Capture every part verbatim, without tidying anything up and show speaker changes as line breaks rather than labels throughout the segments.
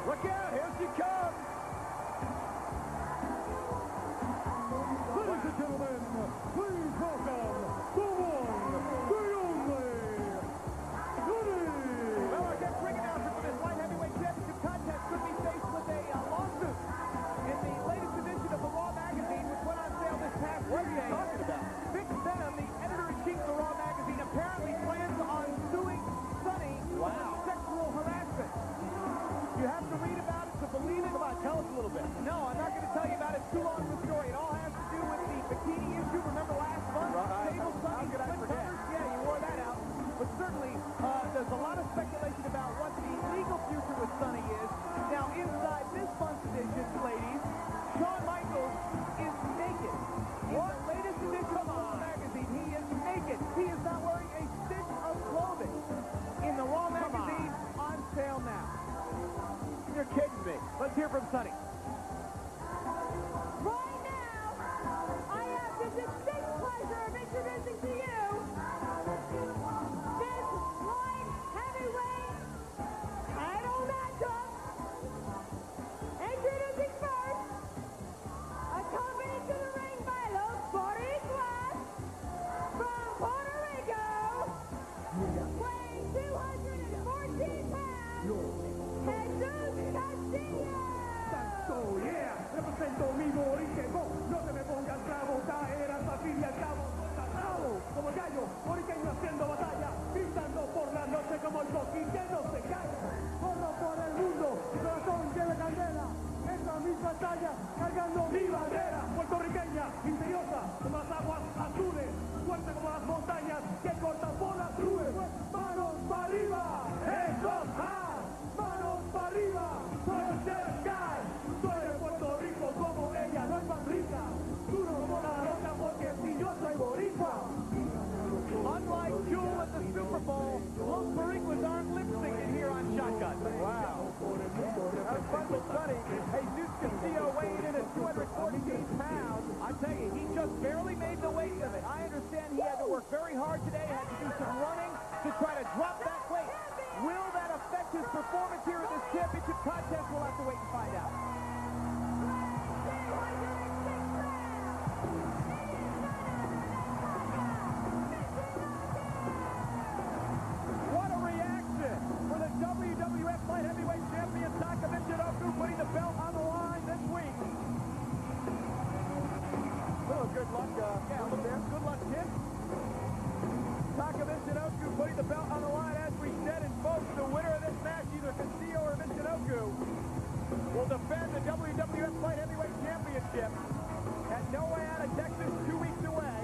Look out, here she comes.
Ladies and gentlemen, please welcome the one, the only, Goody.
Well, our next ring announcer for this light heavyweight championship contest could be faced with a uh, lawsuit in the latest edition of the Raw magazine, which went on sale this past Wednesday. What are you talking about? Vic Venom, the editor-in-chief of the Raw magazine, apparently plans on suing Sonny for
Wow.
sexual harassment. You have to read about it to believe it. Come on, tell us a little bit. No, I'm not going to tell you about it. It's too long of a story. It all has to do with the bikini issue. Remember last month?
Right.
Sable Sonny,
How could I
split
forget?
covers? Yeah, you wore that out. But certainly, uh, there's a lot of speculation about what the legal future with Sonny is. Now, inside this month's edition, ladies, Shawn Michaels is naked. In the latest edition of the Raw magazine, he is naked. He is not wearing a stitch of clothing. In the Raw magazine, on sale now. You're kidding me. Let's hear from Sonny.
Right now, I have the distinct pleasure of introducing to you this light heavyweight title matchup. Introducing first, accompanied to the ring by Los Boricuas from Puerto Rico, weighing two hundred fourteen pounds, Jesús Castillo.
Santo, yeah, represento mi moriqueño. No te me pongas bravo, caerás al fin y al cabo. Bravo, como el gallo, moriqueño haciendo batalla, gritando por la noche como el coqui que no se cae. Corro por el mundo, mi corazón lleva candela. Entro a mis batallas, cargando mi bandera. Puertorriqueña, misteriosa, como las aguas azules, fuerte como las montañas que cortan por las nubes. Manos para arriba, eso high. Manos para arriba, soy el sky. Soy de Puerto Rico como ella, no es más rica. Duro como la roca porque si yo soy boricua.
Unlike Jewel at the Super Bowl, Los Boricuas aren't lip-syncing here on Shotgun. Wow. That's fun with Sonny. Jesús Castillo weighed in at two hundred fourteen pounds. I tell you, he just barely made the weight limit. I understand he had to work very hard today, had to do some running to try to drop that weight. Will that affect his performance here in this championship contest? We'll have to wait and find out. What a reaction for the W W F Light Heavyweight Champion Taka Michinoku, putting the belt on the line this week. Oh, good luck. Uh, yeah, a little bit. Good luck, kid. Taka Michinoku putting the belt on the line, as we said, and folks, the winner of this match, either Castillo or Michinoku, will defend the W W F Light Heavyweight Championship at No Way Out of Texas, two weeks away.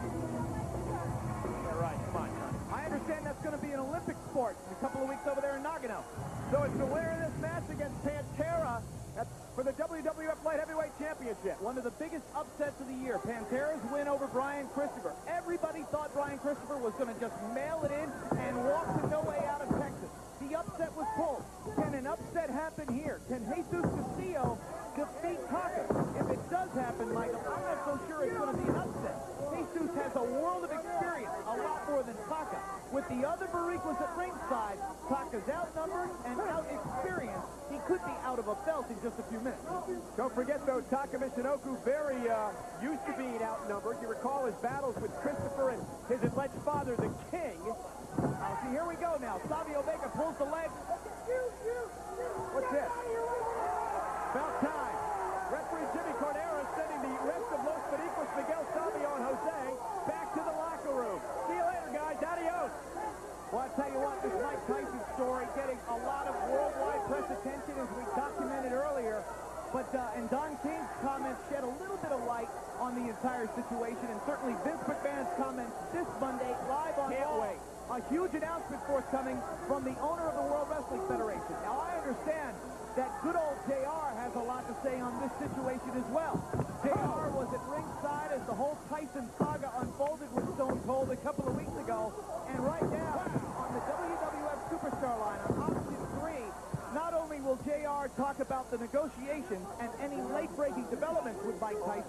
Yeah, right, come on. I understand that's going to be an Olympic sport in a couple of weeks over there in Nagano. So it's the winner of this match against Pantera at, for the W W F Light Heavyweight Championship. One of the biggest upsets of the year. Pantera's win over Brian Christopher. Everybody thought Brian Christopher was going to just mail it in and walk to No Way Out of Texas. The upset was pulled. Can an upset happen here? Can Jesús Castillo defeat Taka? If it does happen, Michael, I'm not so sure it's going to be an upset. Jesús has a world of experience, a lot more than Taka. With the other Boricuas at ringside, Taka's outnumbered and out-experienced. He could be out of a belt in just a few minutes. Don't forget, though, Taka Michinoku very uh, used to being outnumbered. You recall his battles with Christopher and his alleged father, the King. Uh, see, here we go now. Savio Vega pulls the leg. What's this? About time. Referee Jimmy Cordero sending the rest of Los Boricuas, Miguel Savio and Jose, back to the locker room. See you later, guys. Adios. Well, I tell you what, this Mike Tyson story getting a lot of worldwide press attention, as we documented earlier. But, uh, and Don King's comments shed a little bit of light on the entire situation, and certainly Vince McMahon's comments this Monday, live on Can't
Raw.
wait.
A huge announcement forthcoming from the owner of the World Wrestling Federation. Now, I understand that good old J R has a lot to say on this situation as well. J R was at ringside as the whole Tyson saga unfolded with Stone Cold a couple of weeks ago. And right now, on the W W F Superstar line, on option three, not only will J R talk about the negotiations and any late-breaking developments with Mike Tyson,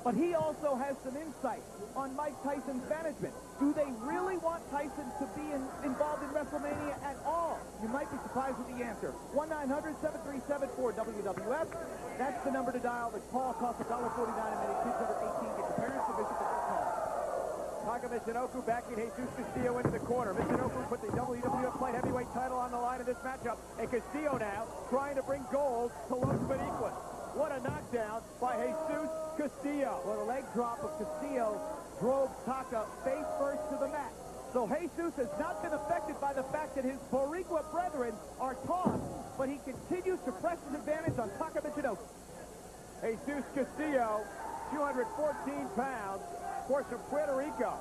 But he also has some insight on Mike Tyson's management. Do they really want Tyson to be in, involved in WrestleMania at all? You might be surprised with the answer. one nine hundred seven three seven four W W F. That's the number to dial. The call costs one dollar forty-nine a minute. Kids over eighteen get your parents to visit the call.
Taka Michinoku backing Jesus Castillo into the corner. Michinoku put the W W F Light Heavyweight title on the line in this matchup. And Castillo now trying to bring gold to Los Beniquas. What a knockdown by Jesus Castillo.
Well, the leg drop of Castillo drove Taka face first to the mat. So Jesus has not been affected by the fact that his Boricua brethren are tossed, but he continues to press his advantage on Taka Michinoku.
Jesus Castillo, two hundred fourteen pounds, of course, from Puerto Rico.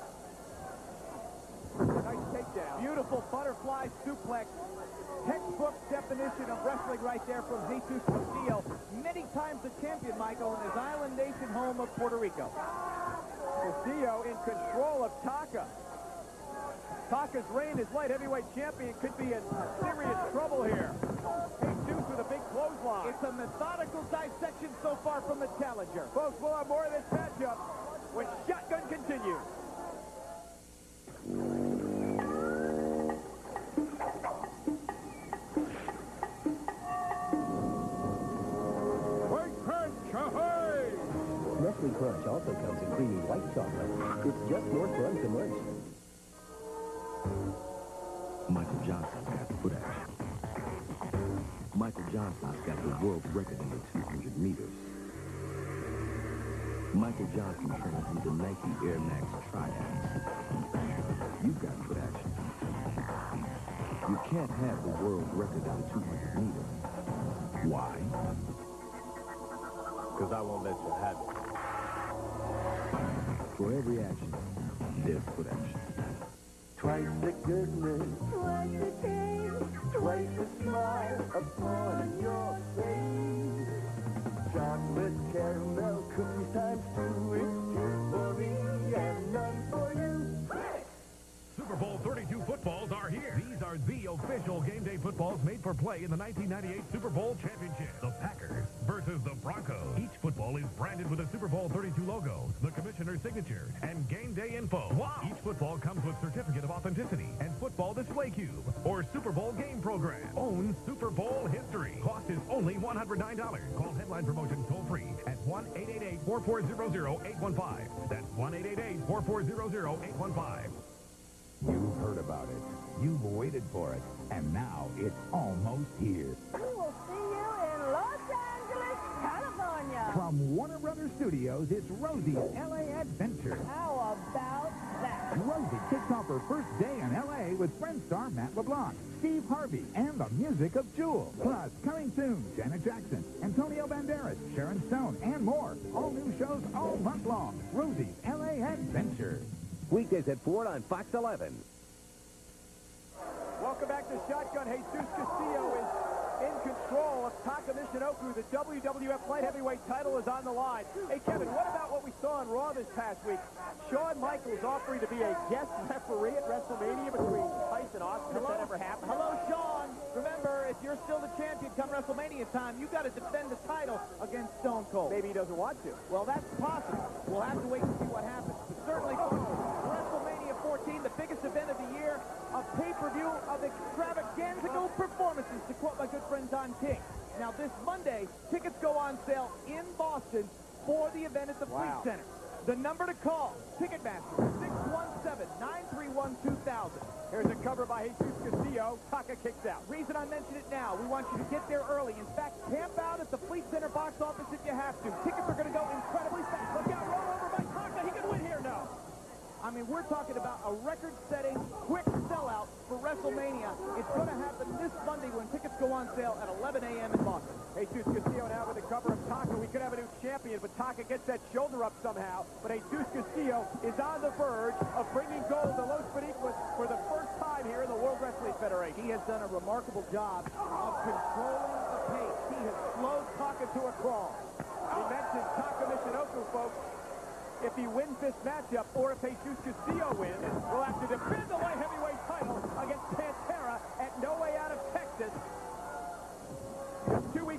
Nice takedown.
Beautiful butterfly suplex. Textbook definition of wrestling right there from Jesus Castillo. Many times the champion, Michael, in his island nation home of Puerto Rico.
Castillo in control of Taka. Taka's reign as light heavyweight champion could be in serious trouble here. Jesus with a big clothesline.
It's a methodical dissection so far from the challenger.
Folks, we'll have more of this matchup when Shotgun continues.
Nestle Crunch also comes in creamy white chocolate. It's just more fun to munch.
Michael Johnson's got foot action. Michael Johnson's got the world record in the two hundred meters. Michael Johnson trains with the Nike Air Max Triads. You've got foot action. You can't have the world record in the two hundred meters. Why?
Because I won't let you have it.
For every action, there's foot action.
Twice the goodness, twice the taste, twice the smile upon your face. Chocolate caramel cookies times two. It's two for me and none for you.
Super Bowl thirty-two footballs are here. These are the official game day footballs made for play in the nineteen ninety-eight Super Bowl championship. The Packers versus the Broncos. Each football is branded with a Super Bowl thirty-two logo, the commissioner's signature, and game day info. Wow! Each football comes with certificate of authenticity and football display cube or Super Bowl game program. Own Super Bowl history. Cost is only one hundred nine dollars. Call Headline Promotion toll free at one eight eight eight, four four zero, zero eight one five. That's one eight eight eight, four four zero, zero eight one five.
You've heard about it. You've waited for it. And now it's almost here.
We will see you in Los Angeles, California.
From Warner Brothers Studios, it's Rosie's L A Adventure.
How about that?
Rosie kicks off her first day in L A with friend star Matt LeBlanc, Steve Harvey, and the music of Jewel. Plus, coming soon, Janet Jackson, Antonio Banderas, Sharon Stone, and more. All new shows all month long. Rosie's L A Adventure.
Weekdays at four on Fox eleven.
Welcome back to Shotgun. Jesus Castillo is in control of Taka Michinoku. The W W F Light Heavyweight title is on the line. Hey, Kevin, what about what we saw on Raw this past week? Shawn Michaels offering to be a guest referee at WrestleMania between Tyson and Austin, if that ever happened.
Hello, Shawn. Remember, if you're still the champion come WrestleMania time, you've got to defend the title against Stone Cold.
Maybe he doesn't want to.
Well, that's possible. We'll have to wait and see what happens. But certainly, WrestleMania fourteen, the biggest event of the year, a pay-per-view of extravaganza performances, to quote my good friend Don King. Now, this Monday, tickets go on sale in Boston for the event at the Fleet
Wow.
Center. The number to call, Ticketmaster, six one seven, nine three one, two thousand.
Here's a cover by Jesus Castillo. Taka kicks out.
Reason I mention it now, we want you to get there early. In fact, camp out at the Fleet Center box office if you have to. Tickets are going to go incredibly fast. Look out, roll over by Taka. He can win here now. I mean, we're talking about a record-setting, quick sellout for WrestleMania. It's going to happen this Monday when tickets go on sale at eleven a m in Boston.
Jesus Castillo now with the cover of Taka. We could have a new champion, but Taka gets that shoulder up somehow. But Jesus Castillo is on the verge of bringing gold to Los Beniquas for the first time here in the World Wrestling Federation.
He has done a remarkable job of controlling the pace. He has slowed Taka to a crawl.
We mentioned Taka Michinoku, folks. If he wins this matchup, or if Jesus Castillo wins, we'll have to defend the light heavyweight title against Pantera at No Way Out of Texas. Just two weeks away on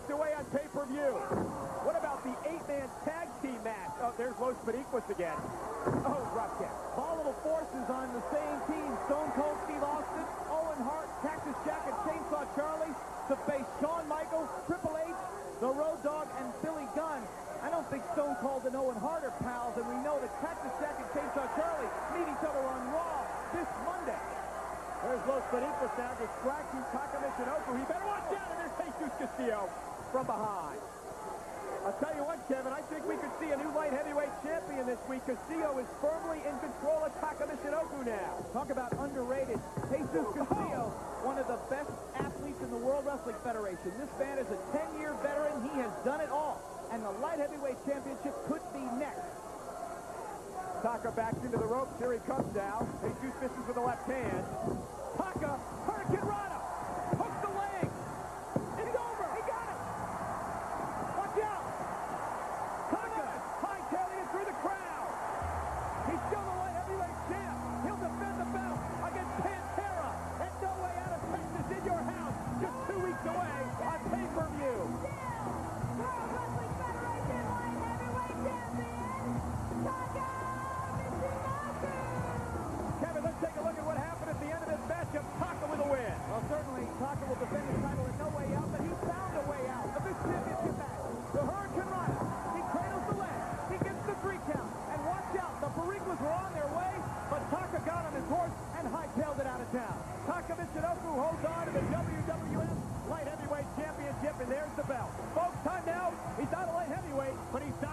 on pay-per-view. What about the eight-man tag team match? Oh, there's Los Periquas again. Oh, rough kick. Volatile forces on the same team. Stone Cold Steve Austin, Owen Hart, Cactus Jack, and Chainsaw Charlie to face Shawn Michaels, Triple H, the Road Dogg, and Billy Gunn. I don't think Stone Cold and Owen Hart are pals, and we know that Cactus Jack and Chainsaw Charlie meet each other on Raw this Monday. There's Los Periquas now distracting Taka Michinoku. He better watch out, and there's Jesus Castillo from behind. I'll tell you what, Kevin, I think we could see a new light heavyweight champion this week. Castillo is firmly in control of Taka Michinoku now. Talk about underrated. Jesus Castillo, one of the best athletes in the World Wrestling Federation. This man is a ten-year veteran. He has done it all. And the light heavyweight championship could be next. Taka backs into the ropes. Here he comes now. Jesus misses with the left hand. Taka, Hurricane Rana, hooks the leg. It's over. He got it. Watch out. Taka, hightailing it through the crowd. He's still the light heavyweight champ. He'll defend the belt against Pantera at No Way Out of Texas in your house just two weeks away on pay-per-view.
World Wrestling Federation light heavyweight champion, Taka Michinoku.
Kevin, let's take a look at what happened at the end of this matchup. Taka with a win. Well, certainly Taka will defend his title in No Way Out, but he found a way out of this championship match. The Hurricane Rana, he cradles the leg, he gets the three count, and watch out, the Periquas were on their way, but Taka got on his horse and hightailed it out of town. Taka Michinoku holds on to the W W F Light Heavyweight Championship, and there's the belt. Folks, time now, he's not a light heavyweight, but he's not